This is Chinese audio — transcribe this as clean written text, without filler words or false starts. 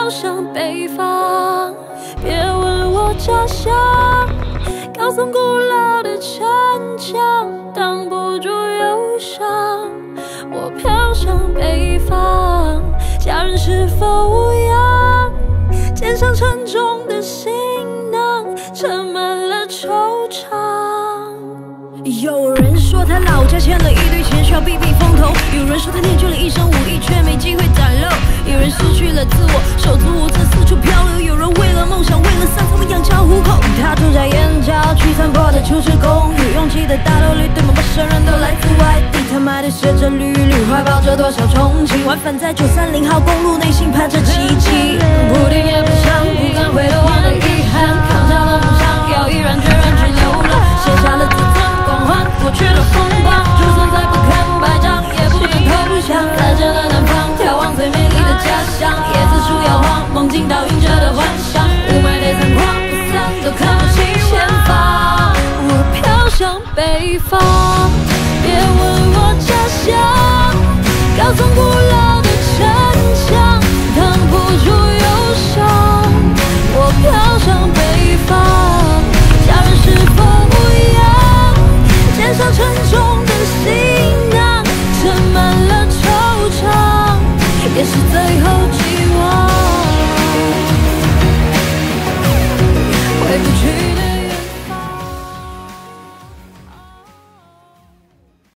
向北方。别问我家乡，高耸古老的城墙挡不住忧伤。我飘向北方，家人是否无恙？肩上沉重的行囊，盛满了惆怅。有人说他老家欠了一堆钱，需要避避风头；有人说他练就了一身武艺，却没机会展露；有人失去了自我，手足无措，四处漂流；有人为了梦想，为了三餐养家糊口。他住在燕郊区三坡的旧式公寓，拥挤的大楼里堆满陌生人，都来自外地。他买的写着绿绿，怀抱着多少憧憬，往返在930号公路，内心盼着奇迹。不听也不想，不敢回头望的遗憾，扛下了梦想，要毅然决然去流浪，写下了自尊。过去的风光，就算再不堪百丈，也不能投降。再见了南方，眺望最美丽的家乡。椰子树摇晃，梦境倒映着的幻想。雾霾的残光不散，都看不清前方。我飘向北方，别问我家乡，高耸古老。